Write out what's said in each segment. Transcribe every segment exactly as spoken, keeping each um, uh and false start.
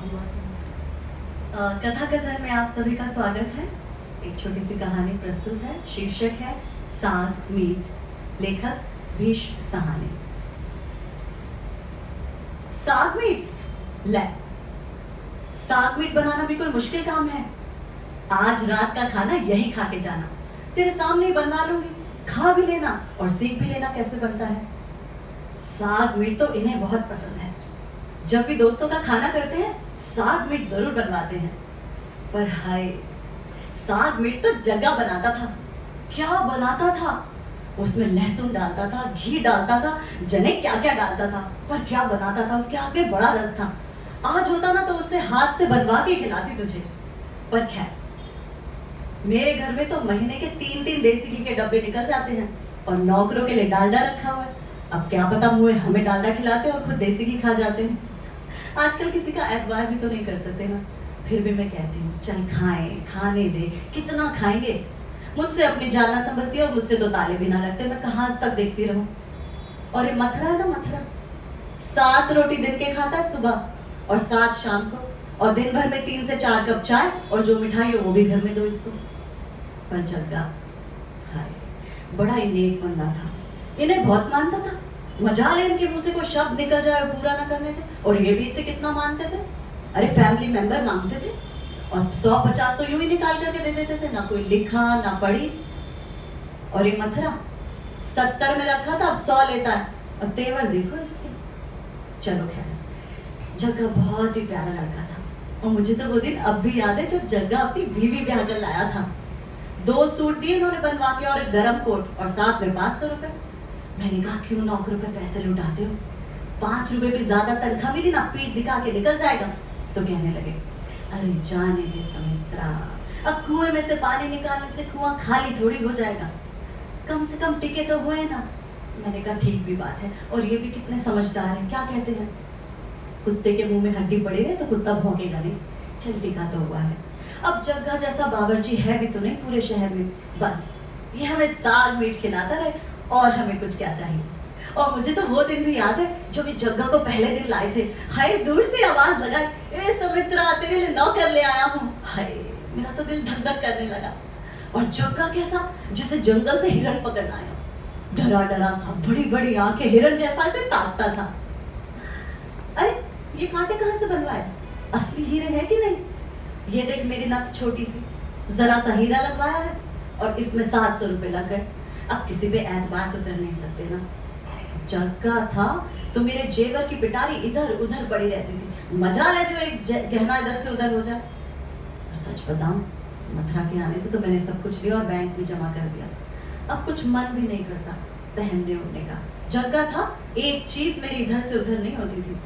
कथा कथन में आप सभी का स्वागत है। एक छोटी सी कहानी प्रस्तुत है। शीर्षक है साग मीट। लेखक भीष्म सहानी। साग मीट ले साग मीट बनाना भी कोई मुश्किल काम है। आज रात का खाना यही खा के जाना। तेरे सामने ही बनवा लूंगी, खा भी लेना और सीख भी लेना कैसे बनता है। साग मीट तो इन्हें बहुत पसंद है। जब भी दोस्तों का खाना करते हैं साग मीट जरूर बनवाते हैं। पर हाय, साग मीट तो जग्गा बनाता था। क्या बनाता था! उसमें लहसुन डालता था, घी डालता था, जने क्या क्या डालता था। पर क्या बनाता था, उसके हाथ में बड़ा रस था। आज होता ना तो उससे हाथ से बनवा के खिलाती तुझे। पर खैर, मेरे घर में तो महीने के तीन तीन देसी घी के डब्बे निकल जाते हैं और नौकरों के लिए डालडा रखा हुआ है। अब क्या पता मुँह हमें डालडा खिलाते और खुद देसी घी खा जाते हैं। आजकल किसी का एतबार भी तो नहीं कर सकते ना। फिर भी मैं कहती हूँ चल खाएं, खाने दे, कितना खाएंगे। मुझसे अपनी जान ना संभलती और मुझसे तो ताले भी ना लगते। मैं कहाँ तक देखती रहूं। और ये मथुरा है ना, मथुरा सात रोटी दिन के खाता है सुबह और सात शाम को, और दिन भर में तीन से चार कप चाय और जो मिठाई हो वो भी घर में दो इसको। पर जग्गा हाय, बड़ा ही नेक बंदा था। इन्हें बहुत मानता था। मजाल है इनके मुंह से कोई शब्द निकल जाए और पूरा ना करने थे। और ये भी इसे कितना मानते थे। अरे फैमिली मेंबर मांगते थे और सौ पचास तो यूं ही निकाल करके दे देते थे। ना कोई लिखा ना पढ़ी। और ये मथुरा सत्तर में रखा था, अब सौ लेता है। और तेवर देखो इसके। चलो खैर, जग्गा बहुत ही प्यारा लड़का था। और मुझे तो वो दिन अब भी याद है जब जग्गा अपनी बीवी ब्याह कर लाया था। दो सूट दिए उन्होंने बनवा के और एक गरम कोट और साथ में पाँच सौ रुपए। मैंने कहा क्यों नौकरों पे पैसे लुटाते हो, पाँच रुपए भी ज्यादा तनख्वाह मिली ना पीठ दिखा के निकल जाएगा। तो कहने लगे अरे जाने दे समित्रा, अब कुएं में से पानी निकालने से कुआं खाली थोड़ी हो जाएगा, कम से कम टिके तो हुए ना। मैंने कहा ठीक भी बात है। और ये भी कितने समझदार हैं। क्या कहते हैं, कुत्ते के मुंह में हड्डी पड़ी है तो कुत्ता भौंकेगा नहीं। चल टिका तो हुआ है। अब जग्गा जैसा बावर्ची है भी तो नहीं पूरे शहर में। बस ये हमें साग मीट खिलाता रहे और हमें कुछ क्या चाहिए। और मुझे तो वो दिन भी याद है जब ये जग्गा को पहले दिन लाए थे। हाय, दूर से आवाज लगाई, ए समित्रा तेरे लिए नौकर ले आया हूँ। हाय, मेरा तो दिल धक धक करने लगा। और जग्गा कैसा, जैसे जंगल से हिरण पकड़ना आया। डरा डरा सा, बड़ी बड़ी आंखें, हिरण जैसा ऐसे ताकता था। अरे ये कांटे कहाँ से बनवाए, असली हीरे है कि नहीं। ये देख मेरी नथ छोटी सी, जरा सा हीरा लगवाया है और इसमें सात सौ रुपए लग गए। अब किसी पे एतबार तो कर नहीं सकते ना। जग्गा था तो मेरे जेवर की पिटारी इधर उधर पड़ी रहती थी। मजाल है जो एक गहना इधर से उधर हो जाए। और सच बताऊं, मथुरा के आने से तो मैंने सब कुछ लिया और बैंक में जमा कर दिया। अब कुछ मन भी नहीं करता पहनने ओढ़ने का। जग्गा था, एक चीज मेरी इधर से उधर नहीं होती थी।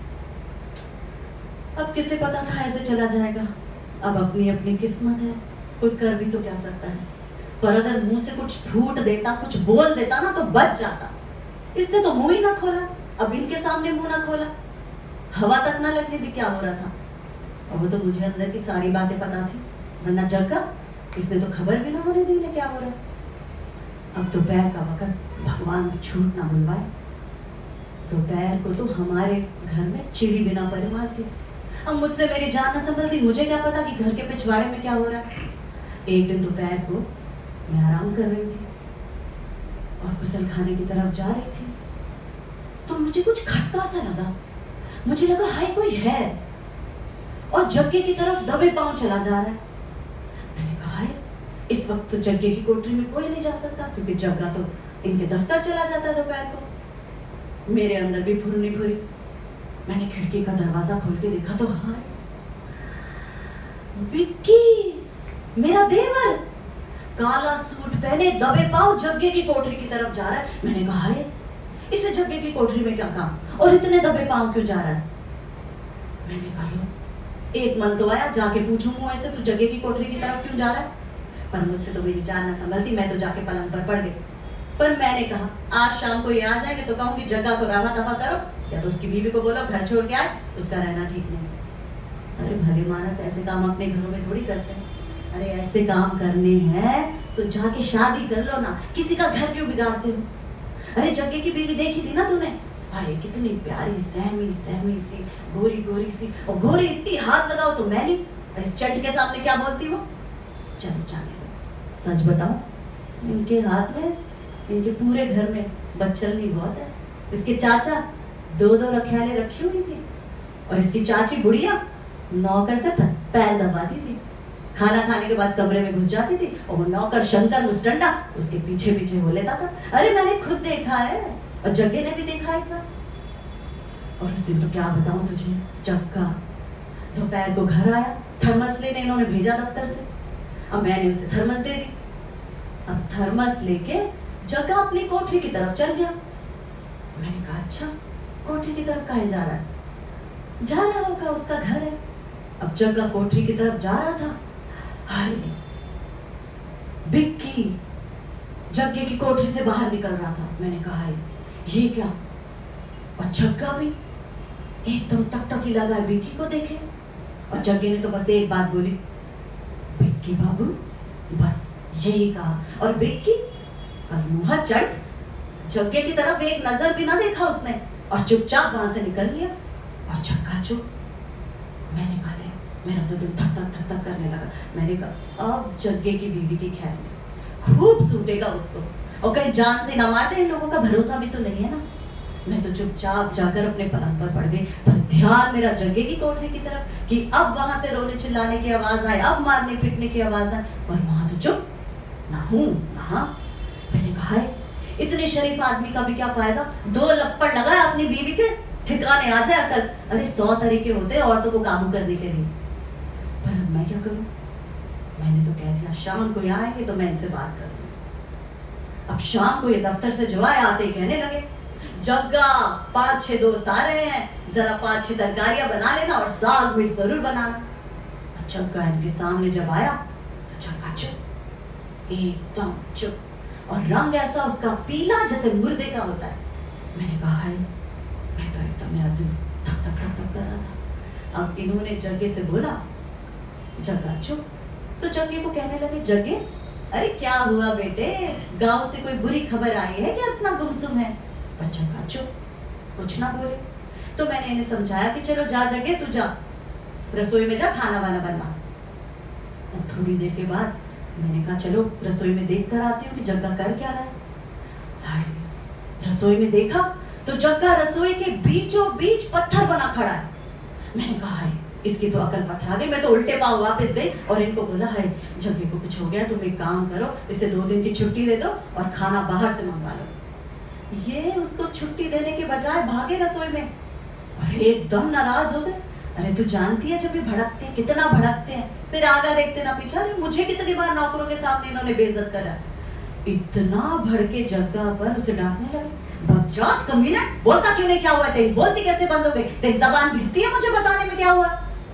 अब किसे पता था ऐसे चला जाएगा। अब अपनी अपनी किस्मत है, कोई कर भी तो क्या सकता है। पर अगर मुंह से कुछ फूट देता, कुछ बोल देता ना तो बच जाता। इसने तो मुंह ही ना खोला। अब इनके सामने मुंह ना खोला, हवा तक ना लगने दी क्या हो रहा था। और वो तो मुझे अंदर की सारी बातें पता थी, वरना जग्गा इसने तो खबर भी ना होने दी क्या हो रहा है। अब दोपहर का वक्त, भगवान छूट ना बुलवाए। दोपहर को तो हमारे घर में चिड़ी बिना पर मारती। अब मुझसे मेरी जान ना संभलती। मुझे क्या पता कि घर के पिछवाड़े में क्या हो रहा है। एक दिन दोपहर को मैं आराम कर रही थी और गुसल खाने की तरफ जा रही थी तो मुझे कुछ खटका सा लगा। मुझे लगा हाय कोई है, और जग्गे की तरफ दबे पांव चला जा रहा है। मैंने कहा हाय, इस वक्त तो जग्गे की कोठरी में कोई नहीं जा सकता क्योंकि जग्गा तो इनके दफ्तर चला जाता दोपहर को। मेरे अंदर भी फुरनी फुरी। मैंने खिड़की का दरवाजा खोल के देखा तो हाय, विक्की मेरा देवर काला सूट पहने दबे पांव जग्गे की कोठरी की तरफ जा रहा है। मैंने कहा है इसे जग्गे की कोठरी में क्या काम और इतने दबे पांव क्यों जा रहा है। मैंने कहा एक मन तो आया जाके पूछूं मुंह ऐसे तू जग्गे की कोठरी की तरफ क्यों जा रहा है। पर मुझसे तो मेरी जान ना संभलती। मैं तो जाके पलंग पर पड़ गई। पर मैंने कहा आज शाम को ये आ जाएंगे तो कहूंगी जग्गा को रवा दफा करो, या तो उसकी बीवी को बोलो घर छोड़ के आए, उसका रहना ठीक नहीं। अरे भले मानस ऐसे काम अपने घरों में थोड़ी करते हैं। अरे ऐसे काम करने हैं तो जाके शादी कर लो ना, किसी का घर क्यों बिगाड़ते हो। अरे जग्गे की बीवी देखी थी ना तूने, हाय कितनी प्यारी सहमी सहमी सी गोरी गोरी सी, और गोरी इतनी हाथ लगाओ तो मैली, इस चट के सामने क्या बोलती वो? चलो जाने दो। सच बताओ, इनके हाथ में, इनके पूरे घर में बच्चलनी बहुत है। इसके चाचा दो दो रखैले रखी हुई थी, और इसकी चाची बुढ़िया नौकर से पैर दबाती थी। खाना खाने के बाद कमरे में घुस जाती थी, और वो नौकर शंकर मुस्टंडा उसके पीछे पीछे हो लेता था। अरे मैंने खुद देखा है, और जग्गे ने भी देखा है। और उस दिन तो क्या बताऊं तुझे, जग्गा दोपहर को घर आया, थर्मस लेने इन्होंने भेजा दफ्तर से। अब मैंने उसे थर्मस दे दी। अब थर्मस लेके जग्गा अपनी कोठरी की तरफ चल गया। मैंने कहा अच्छा, कोठरी की तरफ काहे जा रहा है? जा रहा होगा, उसका घर है। अब जग्गा कोठरी की तरफ जा रहा था, हाय बिक्की जग्गे की कोठरी से बाहर निकल रहा था। मैंने कहा ये क्या? और जग्गा भी एकदम टकटकी लगा बिक्की को देखे, और जग्गे ने तो बस एक बात बोली, बिक्की बाबू, बस यही कहा। और बिक्की कर मुंह चट, जग्गे की तरफ एक नजर भी ना देखा उसने, और चुपचाप वहां से निकल लिया। और जग्गा चुप। मैंने कहा मेरा तो दिल धक धक धक धक करने लगा। मैंने कहा अब जग्गे की बीवी की खैर में खूब सूटेगा उसको, और कहीं जान से ना मारते, इन लोगों का भरोसा भी तो नहीं है ना। मैं तो चुपचाप जाकर अपने पलंग पर पड़ गई, पर ध्यान मेरा जग्गे की कोठरी की तरफ कि अब वहां से रोने चिल्लाने की आवाज आए, अब मारने पीटने की आवाज आए, और वहां तो चुप, ना हूं ना हाँ। मैंने कहा इतने शरीफ आदमी का भी क्या फायदा, दो लप्पड़ लगाया अपनी बीवी के, ठिकाने आ जाए अकल। अरे सौ तरीके होते हैं औरतों को काबू करने के लिए, पर अब मैं क्या करूं? मैंने तो कह दिया शाम को यहाँ आएंगे तो मैं इनसे बात कर दूं। अब शाम को ये दफ्तर से जो आए, आते ही कहने लगे, जग्गा पांच छह दोस्त आ रहे हैं, जरा पांच छह तरकारियां बना लेना और साग मीट जरूर बनाना। जग्गा इनके सामने जब आया, जग्गा चुप, एकदम चुप, और रंग ऐसा उसका पीला जैसे मुर्दे का होता है। मैंने कहा है, मैं तो एकदम मेरा दिल धक धक धक धक कर रहा था। अब इन्होंने जग्गे से बोला, जग्गा चुप। तो जग्गे को कहने लगे, जग्गे अरे क्या हुआ बेटे, गांव से कोई बुरी खबर आई है क्या, इतना गुमसुम है? पर जग्गा चुप, कुछ ना बोले। तो मैंने इन्हें समझाया कि चलो जा जग्गे, तू जा रसोई में जा, खाना वाना बनवा। और थोड़ी देर के बाद मैंने कहा चलो रसोई में देख कर आती हूँ कि जग्गा कर क्या रहा है। हाय, रसोई में देखा तो जग्गा रसोई के बीचों बीच पत्थर बना खड़ा है। मैंने कहा है इसकी तो अकल पत्थर आ गई। मैं तो उल्टे पांव वापस गई और इनको बोला है जग्गे को कुछ हो गया, तुम एक काम करो, इसे दो दिन की छुट्टी दे दो और खाना बाहर से मंगवा लो। ये उसको छुट्टी देने के बजाय भागे रसोई में और एकदम नाराज हो गए। अरे तू जानती है जब भी भड़कते हैं कितना भड़कते हैं, फिर आगा देखते ना पीछा। मुझे कितनी बार नौकरों के सामने इन्होंने बेइज्जत करा। इतना भड़के जग्गा पर उसे डांटने लगे, बच्चात कमीना, बोलता क्यों नहीं, क्या हुआ तेरी, बोलती कैसे बंद हो गई, तेरी जबान घिसती है मुझे बताने में क्या हुआ।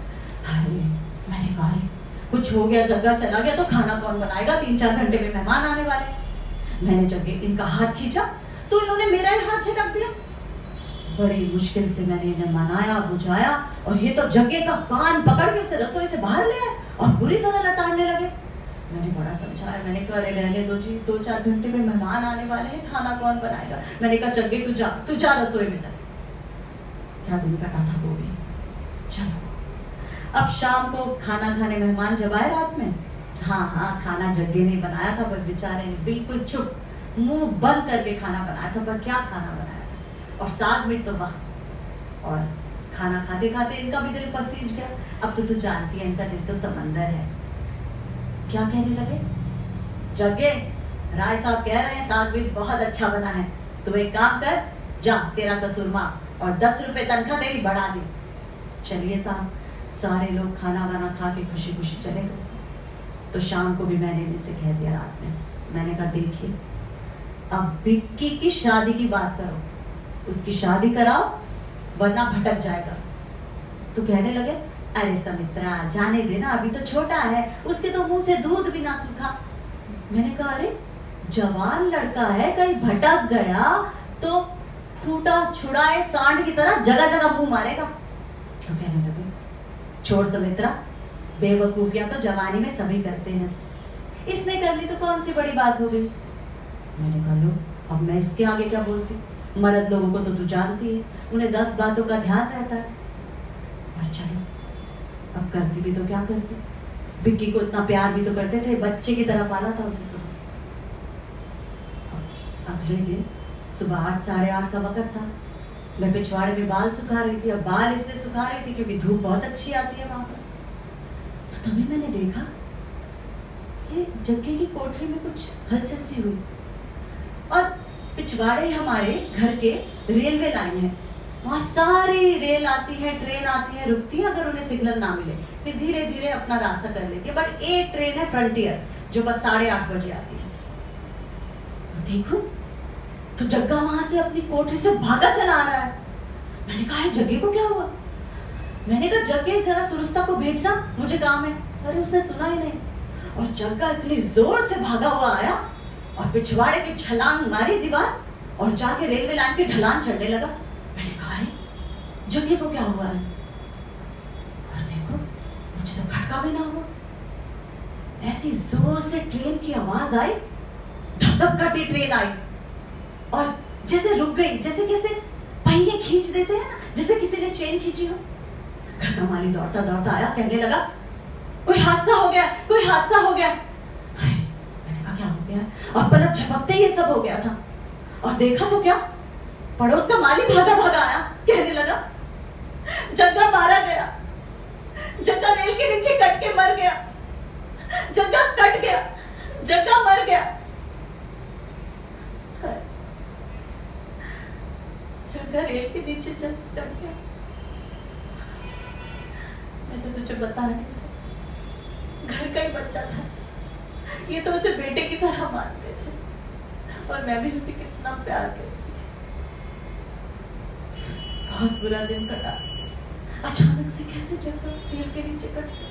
मैंने कहा कुछ हो गया, जग्गा चला गया तो खाना कौन बनाएगा, तीन चार घंटे में मेहमान आने वाले। मैंने जब इनका हाथ खींचा तो इन्होंने मेरा ही हाथ झटक दिया। बड़ी मुश्किल से मैंने इन्हें मनाया बुझाया और ये तो जग्गे का कान पकड़ के उसे रसोई से बाहर ले आए और बुरी तरह लताड़ने लगे। मैंने बड़ा समझाया, मैंने कहा अरे रहने दो जी, दो चार घंटे में मेहमान आने वाले हैं, खाना कौन बनाएगा। मैंने कहा जग्गे तू जा, तू जा रसोई में जा। क्या दिन कटा था वो भी। चलो अब शाम को खाना खाने मेहमान जब आए रात में, हाँ हाँ खाना जग्गे ने बनाया था, पर बेचारे ने बिल्कुल चुप मुंह बंद करके खाना बनाया था। पर क्या खाना बनाया था, और साग मीट तो वाह। और खाना खाते खाते इनका भी दिल पसीज गया। अब तो तू जानती है इनका दिल तो समंदर है। क्या कहने लगे, जग्गे राय साहब कह रहे हैं साग मीट बहुत अच्छा बना है, तू एक काम कर, जा तेरा कसूर माफ और दस रुपए तनख्वाह तेरी बढ़ा दी। चलिए साहब, सारे लोग खाना वाना खा के खुशी खुशी चले गए। तो शाम को भी मैंने इनसे कह दिया रात में, मैंने कहा देखिए अब बिक्की की शादी की बात करो, उसकी शादी कराओ वरना भटक जाएगा। तो कहने लगे अरे समित्रा जाने देना, अभी तो छोटा है, उसके तो मुंह से दूध भी ना सूखा। मैंने कहा अरे जवान लड़का है, कहीं भटक गया तो फूटा छुड़ाए सांड की तरह जगह जगह मुंह मारेगा। तो कहने लगे छोड़ समित्रा, बेवकूफियां तो जवानी में सभी करते हैं, इसने कर ली तो कौन सी बड़ी बात हो गई। मैंने कहा लो अब मैं इसके आगे क्या बोलती, मर्द लोगों को तो तू जानती है, उन्हें दस बातों का ध्यान रहता है। और चलो अब करती भी तो क्या करती, बिक्की को इतना प्यार भी तो करते थे, बच्चे की तरह पाला था उसे। सुबह अगले दिन सुबह आठ साढ़े आठ का वक्त था, मैं पिछवाड़े में बाल सुखा रही थी। अब बाल इसलिए सुखा रही थी क्योंकि धूप बहुत अच्छी आती है वहां पर। तो तभी मैंने देखा ये जग्गे की कोठरी में कुछ हलचल सी हुई, और पिछवाड़े हमारे घर के रेलवे लाइन है, वहाँ सारी रेल आती है, ट्रेन आती है, रुकती है, अगर उन्हें सिग्नल ना मिले फिर धीरे धीरे अपना रास्ता कर लेती है। बट एक ट्रेन है फ्रंटियर जो बस साढ़े आठ बजे आती है। तो देखो तो जग्गा वहां से अपनी कोठरी से भागा चला आ रहा है। मैंने कहा है जग्गे को क्या हुआ? मैंने कहा जग्गे जरा सुरुस्ता को भेजना, मुझे काम है। अरे उसने सुना ही नहीं, और जग्गा इतनी जोर से भागा हुआ आया और पिछवाड़े की छलांग मारी दीवार और जाके रेलवे लाइन की ढलान चढ़ने लगा। मैंने कहा है जग्गे को क्या हुआ है? और देखो मुझे तो खटका भी ना हुआ। ऐसी जोर से ट्रेन की आवाज आई, धप धप करती ट्रेन आई और जैसे रुक गई, जैसे कैसे पहिए खींच देते हैं ना, जैसे किसी ने चेन खींची हो। घर का माली दौड़ता दौड़ता आया, कहने लगा कोई हादसा हो गया, कोई हादसा हो गया। मैंने कहा क्या हो गया? और पलक झपकते ही ये सब हो गया था। और देखा तो क्या, पड़ोस का माली भागा भागा आया, कहने लगा जग्गा मारा गया, जग्गा रेल के नीचे कट के मर गया, जग्गा कट गया, जग्गा मर गया। जग्गा रेल के नीचे कट गया। मैं तो तुझे बता नहीं सकती, घर का ही बच्चा था, ये तो उसे बेटे की तरह मानते थे और मैं भी उसे कितना प्यार करती थी। बहुत बुरा दिन कटा, अचानक से कैसे जग्गा रेल के नीचे कट गया।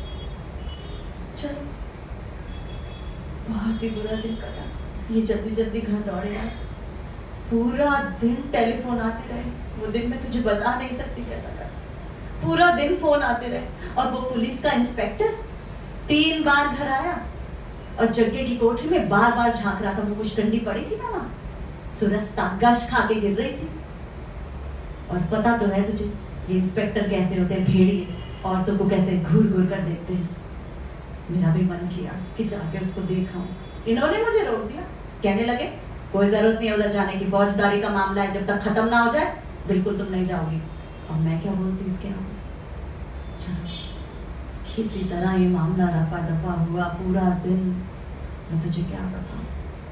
चलो बहुत ही बुरा दिन कटा। ये जल्दी जल्दी घर दौड़े आए, पूरा दिन टेलीफोन आते रहे। वो दिन मैं तुझे बता नहीं सकती कैसा कटा। पूरा दिन फोन आते रहे और वो पुलिस का इंस्पेक्टर तीन बार घर आया और जग्गे की कोठरी में बार बार झांक रहा था। वो कुछ ठंडी पड़ी थी ना, वहां सुरस्ता गश खा के गिर रही थी। और पता तो है तुझे ये इंस्पेक्टर कैसे होते हैं, भेड़िए, औरतों को कैसे घूर घूर कर देखते हैं। मेरा भी मन किया कि जाके उसको देखा। इन्होंने मुझे रोक दिया, कहने लगे कोई जरूरत नहीं है उधर जाने की, फौजदारी का मामला है, जब तक खत्म ना हो जाए बिल्कुल तुम नहीं जाओगी। और मैं क्या बोलती इसके आगे। चलो किसी तरह ये मामला रफा दफा हुआ पूरा दिन। मैं तुझे क्या बताऊं।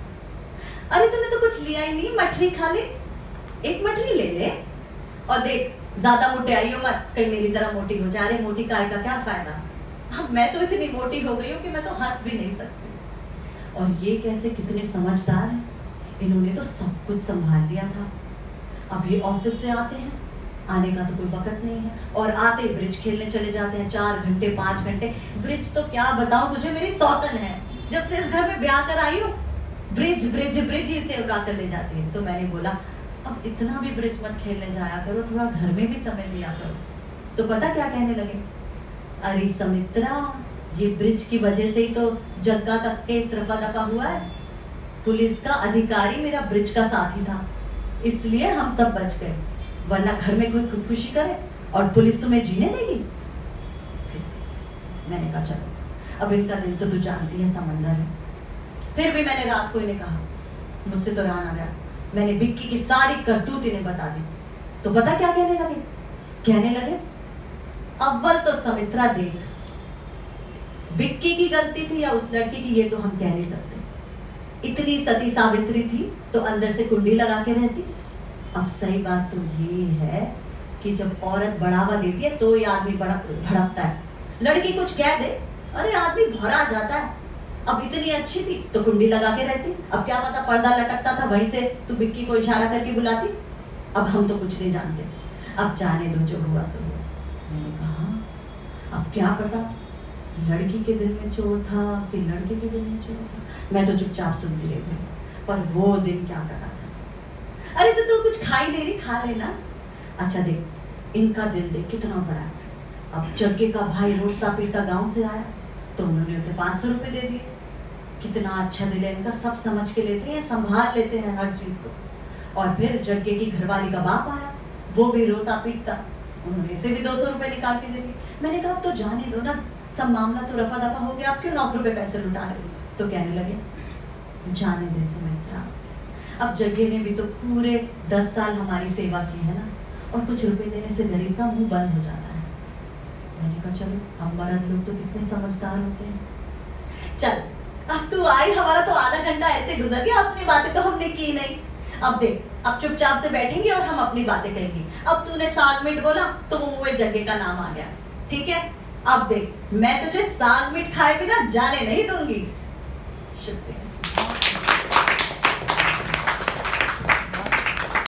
अरे तूने तो कुछ लिया ही नहीं, मठरी खा ले, एक मठरी ले ले और देख ज्यादा मोटे आइयो मत, कहीं मेरी तरह मोटी हो जा। अरे मोटी काय का क्या फायदा, अब मैं तो इतनी मोटी हो गई हूँ कि मैं तो हंस भी नहीं सकती। और ये कैसे कितने समझदार हैं, इन्होंने तो सब कुछ संभाल लिया था। अब ये ऑफिस से आते हैं, आने का तो कोई वक्त नहीं है, और आते ब्रिज खेलने चले जाते हैं चार घंटे पांच घंटे। ब्रिज तो क्या बताऊं तुझे, मेरी सौतन है, जब से इस घर में ब्याह कर आई हूँ ब्रिज ब्रिज ब्रिज ही से उड़ा कर ले जाती है। तो मैंने बोला अब इतना भी ब्रिज मत खेलने जाया करो, थोड़ा घर में भी समय दिया करो। तो पता क्या कहने लगे, अरे समित्रा ये ब्रिज की वजह से ही तो जग्गा तक के इस रफा दफा हुआ है। पुलिस का अधिकारी मेरा ब्रिज का साथी था, इसलिए हम सब बच गए, वरना घर में कोई खुदकुशी करे और पुलिस तुम्हें जीने देगी। फिर मैंने कहा चलो अब इनका दिल तो तू जानती है समंदर है। फिर भी मैंने रात को इन्हें कहा, मुझसे तो रहा ना गया, मैंने बिक्की की सारी करतूत इन्हें बता दी। तो पता क्या कहने लगे, कहने लगे अव्वल तो समित्रा देख, बिक्की की गलती थी या उस लड़की की ये तो हम कह नहीं सकते। इतनी सती सावित्री थी तो अंदर से कुंडी लगा के रहती। अब सही बात तो ये है कि जब औरत बढ़ावा देती है तो ये आदमी भड़कता है। लड़की कुछ कह दे, अरे आदमी भरा जाता है। अब इतनी अच्छी थी तो कुंडी लगा के रहती, अब क्या पता पर्दा लटकता था वहीं से तू बिक्की को इशारा करके बुलाती। अब हम तो कुछ नहीं जानते, अब जाने दो जो हुआ सो हुआ। मैंने कहा अब क्या पता लड़की के दिल में चोर था कि लड़के के दिल में चोर था। मैं तो चुपचाप सुनती रह गई, पर वो दिन क्या कटा था। अरे तो तू कुछ खा ही नहीं रही, खा लेना। अच्छा देख इनका दिल देख कितना बड़ा है। अब जग्गे का भाई रोता पीटा गांव से आया तो उन्होंने उसे पाँच सौ रुपये दे दिए। कितना अच्छा दिल है इनका, सब समझ के लेते हैं, संभाल लेते हैं हर चीज को। और फिर जग्गे की घरवाली का बाप आया, वो भी रोता पीटता, उन्होंने इसे भी दो सौ रुपए निकाल के दे दिए। मैंने कहा अब तो जाने दो ना, सब मामला तो रफा दफा हो गया, आप क्यों नौकरों पे पैसे लुटा रहे हो? तो कहने लगे जाने दे सुमित्रा, अब जग्गे ने भी तो पूरे दस साल हमारी सेवा की है ना, और कुछ रुपए देने से गरीब का मुंह बंद हो जाता है। मैंने कहा चलो, हम मर्द लोग तो कितने समझदार होते हैं। चल अब तू आई, हमारा तो आधा घंटा ऐसे गुजर गया, अपनी बातें तो हमने की नहीं। अब देख, अब चुपचाप से बैठेंगे और हम अपनी बातें करेंगे। अब तूने साग मीट बोला तो वो मुंह जग्गे का नाम आ गया, ठीक है? अब देख, मैं तुझे साग मीट खाए बिना जाने नहीं दूंगी। शुक्रिया।